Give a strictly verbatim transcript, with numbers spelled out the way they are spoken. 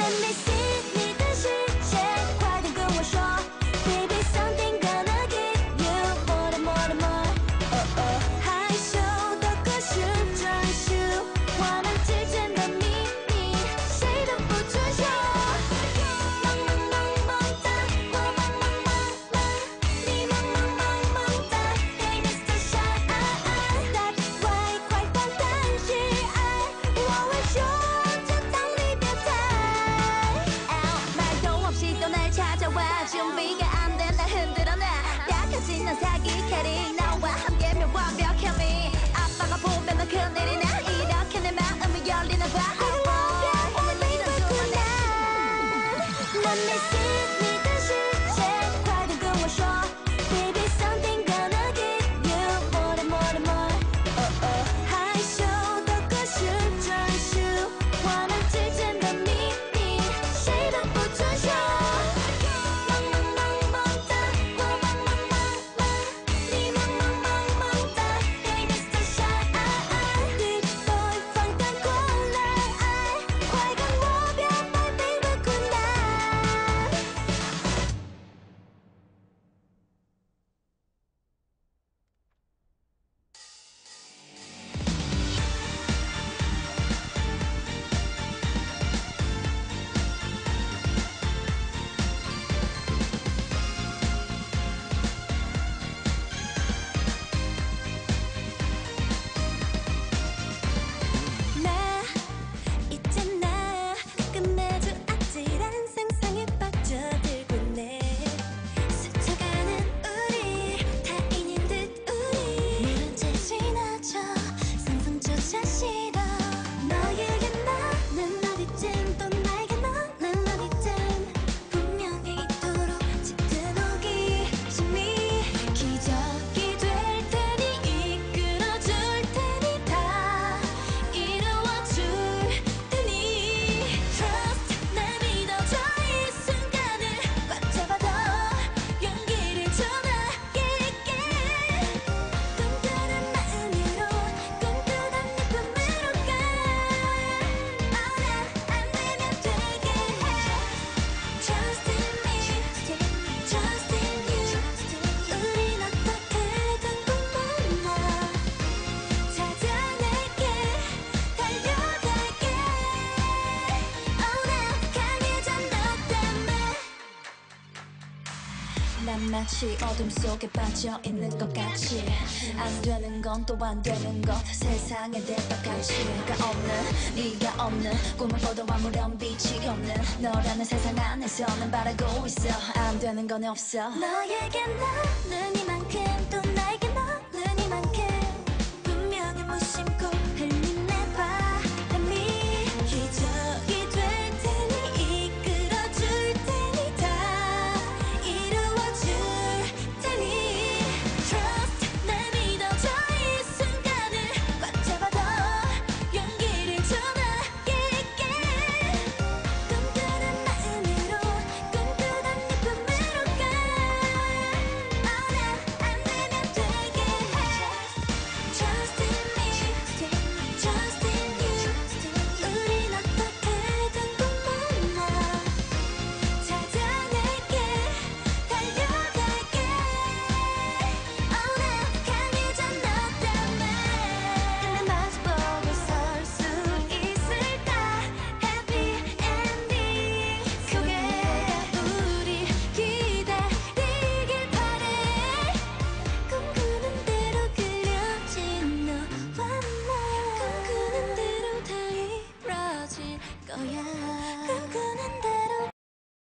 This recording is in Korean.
me see 你的世界，快点跟我说 ，Baby something gonna give you more and more and more。哦哦，害羞的可是专属我们之间的秘密，谁都不准说。萌萌萌萌哒，我萌萌萌萌，你萌萌萌萌哒，Hey Mister Shy，That's why 快放胆去爱，我会说就当你表态。말도 없이 또 날 찾아와 준비가 안 된 날 흔들어 놔 약해진 넌 사기 캐리 나와 함께면 완벽해 me 아빠가 보면 넌 큰일이나 이렇게 내 마음이 열리나 봐 오늘 믿어주면 Let me see 你的世界快点跟我说 Baby something gonna give you more and more and more 哦哦害羞的可是专属我们之间的秘密谁都不准说萌萌萌萌哒我萌萌萌萌你萌萌萌萌哒 Hey Mister Shy，Big boy 放胆过来爱快跟我表白并不困难나 있잖아 끝내줄 아찔한 상상에 빠져들고 있네 스쳐가는 우리 타인인 듯 우리 모른 채 지나쳐 상상조차 싫어 너에게 나는 어디쯤 또 나에게 너는 어디쯤 분명히 있도록 짙은 호기심이 기적이 될 테니 이끌어줄 테니 다 이루어줄 테니 Trust 날 믿어줘 이 순간을 꽉 잡아도 용기를 줘 나에게 꿈꾸는 마음으로 꿈꾸던 네 꿈으로 가 Oh 나 안 되면 되게 해 Trust in me Trust in you 우린 어떻게든 꿈만나 찾아낼게 달려갈게 Oh 나 강해져 너 때문에 난 마치 어둠 속에 빠져있는 것 같이 안 되는 건 또 안 되는 것 세상에 대박 가치가 없는 네가 없는 꿈을 꿔도 아무런 빛이 없는 너라는 세상 안에서는 바라고 있어 안 되는 건 없어 너에게 나는